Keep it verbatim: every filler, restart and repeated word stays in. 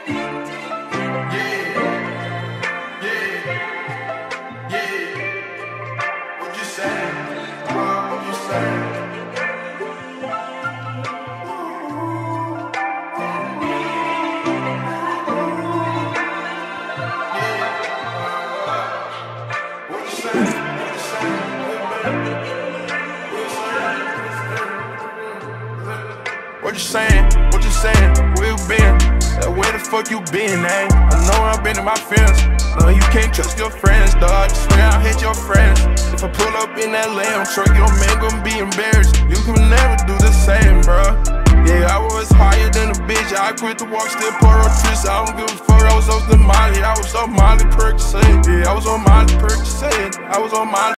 What you saying? What you saying? Where you been? Uh, where the fuck you been, eh? I know I've been in my feelings. No, you can't trust your friends, dog. I swear I hate your friends. If I pull up in that lamb truck, your man gon' be embarrassed. You can never do the same, bruh. Yeah, I was higher than a bitch. I quit the walk, still pour on trips. I don't give a fuck. I was off the Molly. I was on Molly Percocet. Yeah, I was on Molly Percocet. I was on Molly.